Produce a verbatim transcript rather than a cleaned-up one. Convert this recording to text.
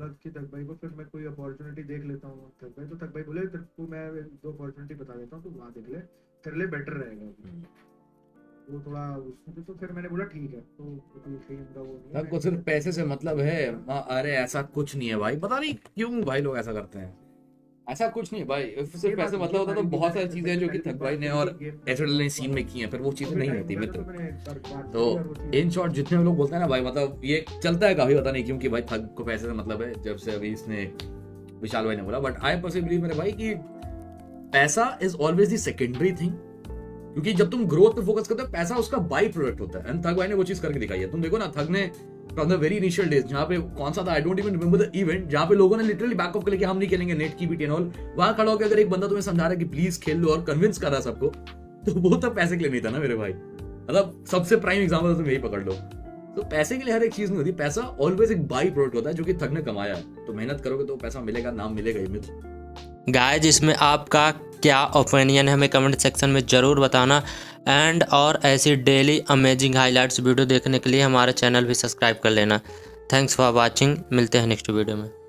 बोला कि तक भाई को फिर मैं कोई अपॉर्चुनिटी देख लेता हूँ तक भाई, तो तक भाई बोले तेरे को मैं दो अपॉर्चुनिटी बता देता हूँ, तो वहाँ देख ले, तेरे लिए बेटर रहेगा। वो थोड़ा उसमें, तो फिर मैंने बोला ठीक है, तो कोई फेम का वो नहीं है, सबको सिर्फ पैसे से मतलब है। हाँ, अरे ऐसा कुछ नहीं है भाई, पता नहीं क्यों भाई लोग ऐसा करते हैं। ऐसा कुछ नहीं है भाई, ये सिर्फ पैसे बात मतलब ये होता तो सारी बहुत चीजें सारी चीजें हैं जो कि पहले भी थक भाई बात ने करी और थी गेम एसएड में, ने सीन में की हैं, फिर वो चीजें तो भी नहीं टाइम होती मिला था मित्र। तो मैंने एक बार बात तो करी और वो चीज़ इन शॉर्ट जितने भी लोग बोलते हैं ना भाई, मतलब ये चलता है काफी, पता नहीं क्यों कि भाई थक को पैसे से मतलब है, जब से अभी इसने विशाल भाई ने बोला। बट आई पर्सनली बिलीव मेरे भाई कि पैसा is always the secondary thing, क्योंकि जब तुम ग्रोथ पे फोकस करते हो पैसा उसका बाई प्रोडक्ट होता है। एंड थग भाई ने वो चीज करके दिखाई है। तुम देखो ना, थग ने from the very initial days, जहां पे कौन सा था I don't even remember the event, जहां पे लोगों ने लिटरली बैक ऑफ कर लिया कि हम नहीं खेलेंगे नेट की बीटी एंड ऑल, वहां खड़ा होकर अगर एक बंदा तुम्हें समझा रहा है कि प्लीज खेल लो और कन्विंस कर रहा है सबको, तो वो तो पैसे के लिए नहीं था ना मेरे भाई। मतलब सबसे प्राइम एग्जाम्पल तुम यही पकड़ लो। तो पैसे के लिए हर एक चीज नहीं होती, पैसा ऑलवेज एक बाई प्रोडक्ट होता है जो कि थग ने कमाया है। तो मेहनत करोगे तो पैसा मिलेगा, नाम मिलेगा ही मित्र। गाइज इसमें आपका क्या ओपिनियन है हमें कमेंट सेक्शन में ज़रूर बताना। एंड और ऐसी डेली अमेजिंग हाइलाइट्स वीडियो देखने के लिए हमारा चैनल भी सब्सक्राइब कर लेना। थैंक्स फॉर वाचिंग, मिलते हैं नेक्स्ट वीडियो में।